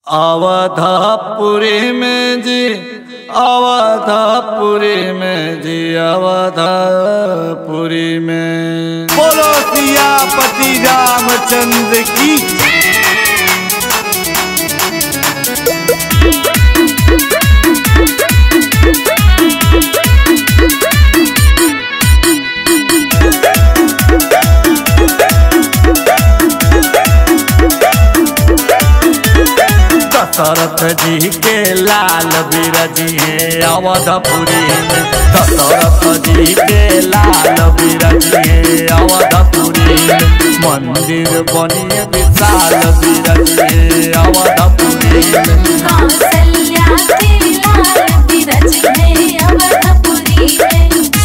अवधपुरी में जी, अवधपुरी में जी, अवधपुरी में बोलो सियापति रामचंद्र की। दशरथ जी के लाल बिरजी है अवधपुरी में, दशरथ जी के लाल बिरजी है अवधपुरी में। मंदिर बनिए विशाल बिरजी है अवधपुरी में। कौशल्या के लाल बिरजी है अवधपुरी में।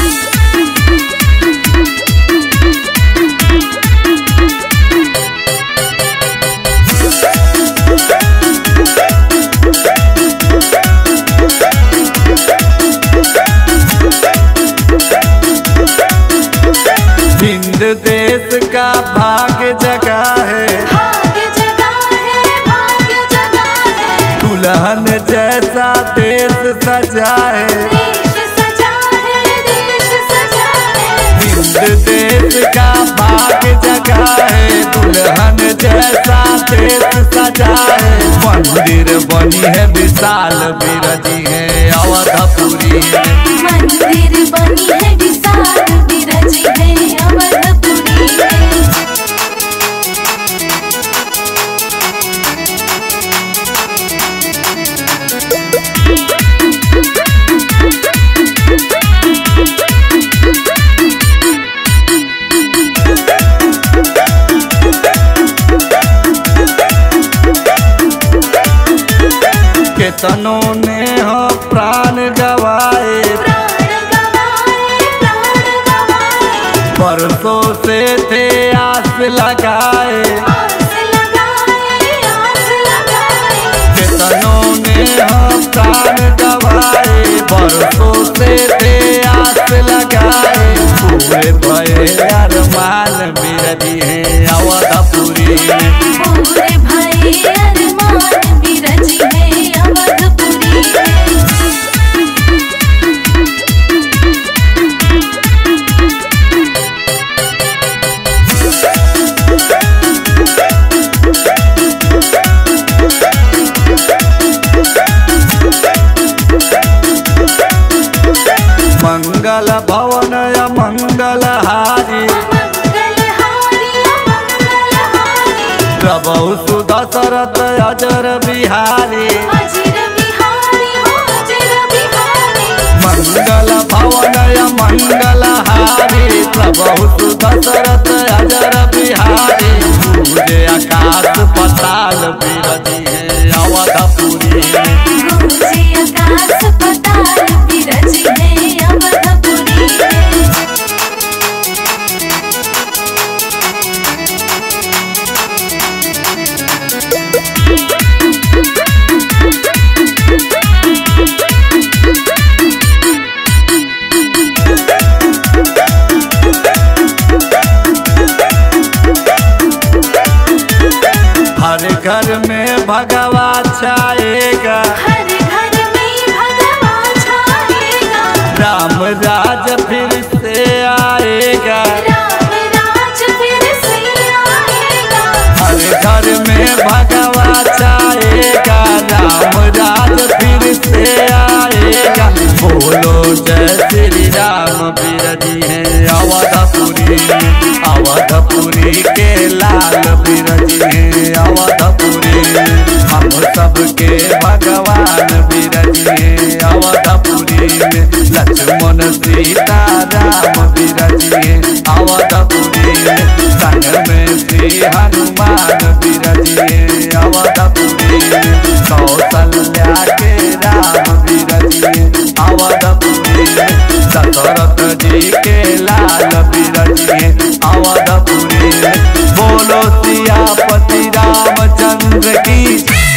हिंद देश का भाग्य जगह है, भाग्य जगह है, भाग्य जगह है। दुल्हन जैसा देश सजा है, देश सजा है, देश सजा है। हिंद देश का भाग्य जगह है, दुल्हन जैसा देश सजा है। मंदिर बनी है विशाल बिरजी है अवधपुरी में। मंदिर बनी है विशाल बिरजी है अवधपुरी में। केतनों ने हो प्राण गवाए, प्राण गवाए, प्राण गवाए। बरसों से थे आस लगाए, आस लगाए, आस लगाए। केतनों ने हो प्राण गवाए, बरसों से थे आस लगाए। पूरे भये अरमान बिरजी है अवधपुरी में। पूरे भाई अरमान बिरजी है अवधपुरी में। मंगल भवन मंगल हारी, मंगलहारी मंगलहारी। प्रभु सुदशरथ अजर बिहारी। अजर बिहारी हो अजर बिहारी। मंगल भवन मंगल हारी, प्रभु सुदशरथ अजर बिहारी। पूरे आकाश पताल बिरजी है अवधपुरी में। गूंजे आकाश पताल बिरजी है अवधपुरी में। हर घर में भगवा छाएगा, हर घर में भगवान छाएगा। राम राज फिर से आएगा। राम राज फिर से आएगा। हर घर में भगवा छाएगा, राम राज फिर से आएगा। बोलो जय श्री राम बिरजी है अवधपुरी में। अवधपुरी के लाल बिरजी है अवधपुरी में। हम सबके भगवान बिरजी है अवधपुरी में। लक्ष्मण सीता राम बिरजी है अवधपुरी में। संग में श्री हनुमान बिरजी है अवधपुरी में। कौशल्या के राम बिरजी है अवधपुरी में। दशरथ जी के लाल बिरजी है अवधपुरी में। बोलो सियापति रामचंद्र की।